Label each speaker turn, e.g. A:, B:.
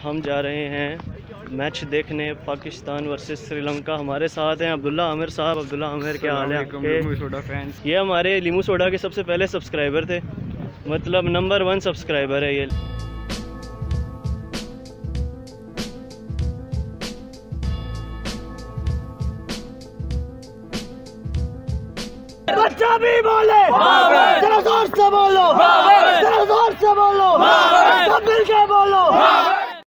A: हम जा रहे हैं मैच देखने, पाकिस्तान वर्सेस श्रीलंका। हमारे साथ हैं अब्दुल्ला आमिर साहब। अब्दुल्ला आमिर, क्या हाल है आपके? ये हमारे लीमू सोडा के सबसे पहले सब्सक्राइबर थे, मतलब नंबर 1 सब्सक्राइबर है ये।
B: बच्चा भी बोले, जरा जोर से बोलो, जरा जोर से बोलो, सब मिल के बोलो।